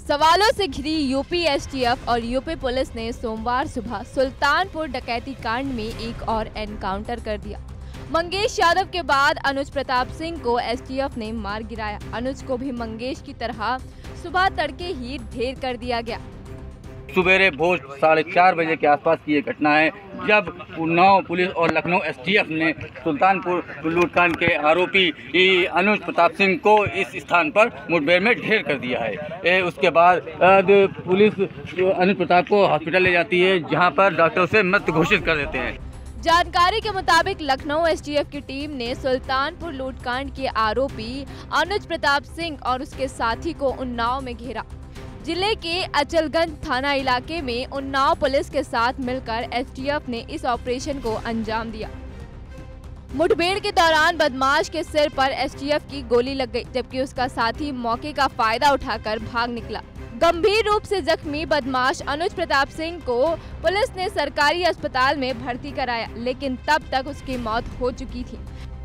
सवालों से घिरी यूपी एसटीएफ और यूपी पुलिस ने सोमवार सुबह सुल्तानपुर डकैती कांड में एक और एनकाउंटर कर दिया। मंगेश यादव के बाद अनुज प्रताप सिंह को एसटीएफ ने मार गिराया। अनुज को भी मंगेश की तरह सुबह तड़के ही ढेर कर दिया गया। सुबेरे भोर 4:30 बजे के आसपास की ये घटना है, जब उन्नाव पुलिस और लखनऊ एसटीएफ ने सुल्तानपुर लूटकांड के आरोपी अनुज प्रताप सिंह को इस स्थान पर मुठभेड़ में ढेर कर दिया है। उसके बाद पुलिस अनुज प्रताप को हॉस्पिटल ले जाती है, जहां पर डॉक्टर उसे मृत घोषित कर देते हैं। जानकारी के मुताबिक लखनऊ एसटीएफ की टीम ने सुल्तानपुर लूटकांड के आरोपी अनुज प्रताप सिंह और उसके साथी को उन्नाव में घेरा। जिले के अचलगंज थाना इलाके में उन्नाव पुलिस के साथ मिलकर एसटीएफ ने इस ऑपरेशन को अंजाम दिया। मुठभेड़ के दौरान बदमाश के सिर पर एसटीएफ की गोली लग गई, जबकि उसका साथी मौके का फायदा उठाकर भाग निकला। गंभीर रूप से जख्मी बदमाश अनुज प्रताप सिंह को पुलिस ने सरकारी अस्पताल में भर्ती कराया, लेकिन तब तक उसकी मौत हो चुकी थी।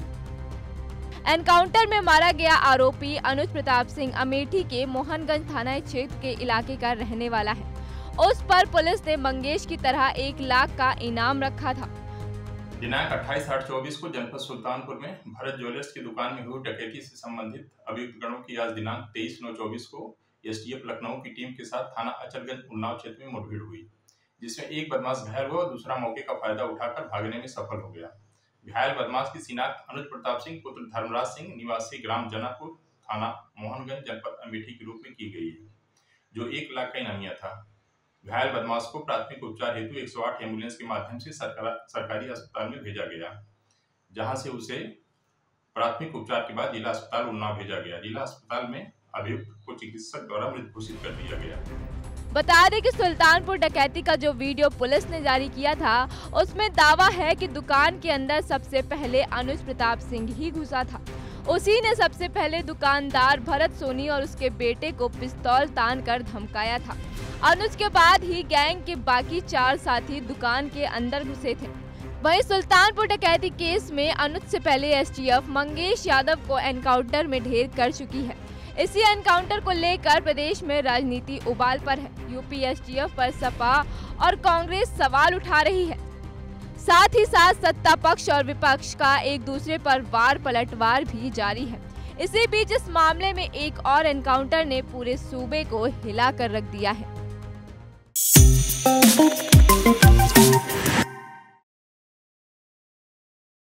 एनकाउंटर में मारा गया आरोपी अनुज प्रताप सिंह अमेठी के मोहनगंज थाना क्षेत्र के इलाके का रहने वाला है। उस पर पुलिस ने मंगेश की तरह 1 लाख का इनाम रखा था। दिनांक 28/8/24 को जनपद सुल्तानपुर में भरत ज्वेलर्स की दुकान में हुई डकैती से संबंधित अभियुक्त गणों की आज दिनांक 23/9/24 को एसटीएफ लखनऊ की टीम के साथ थाना अचलगंज उन्नाव क्षेत्र में मुठभेड़ हुई, जिसमें एक बदमाश घायल हुआ और दूसरा मौके का फायदा उठाकर भागने में सफल हो गया। घायल बदमाश की शिनाख्त अनुज प्रताप सिंह पुत्र धर्मराज सिंह निवासी ग्राम जनापुर थाना मोहनगंज जनपद अमेठी के रूप में की गई है, जो 1 लाख का इनामिया था। घायल बदमाश को प्राथमिक उपचार हेतु 108 एम्बुलेंस के माध्यम से सरकारी अस्पताल में भेजा गया, जहां से उसे प्राथमिक उपचार के बाद जिला अस्पताल उन्नाव भेजा गया। जिला अस्पताल में अभियुक्त को चिकित्सक द्वारा मृत घोषित कर दिया गया। बता दें कि सुल्तानपुर डकैती का जो वीडियो पुलिस ने जारी किया था, उसमें दावा है कि दुकान के अंदर सबसे पहले अनुज प्रताप सिंह ही घुसा था। उसी ने सबसे पहले दुकानदार भरत सोनी और उसके बेटे को पिस्तौल तान कर धमकाया था। अनुज के बाद ही गैंग के बाकी 4 साथी दुकान के अंदर घुसे थे। वहीं सुल्तानपुर डकैती केस में अनुज से पहले एसटीएफ मंगेश यादव को एनकाउंटर में ढेर कर चुकी है। इसी एनकाउंटर को लेकर प्रदेश में राजनीति उबाल पर है। यूपी एसटीएफ पर सपा और कांग्रेस सवाल उठा रही है। साथ ही साथ सत्ता पक्ष और विपक्ष का एक दूसरे पर वार पलटवार भी जारी है। इसी बीच इस मामले में एक और एनकाउंटर ने पूरे सूबे को हिला कर रख दिया है।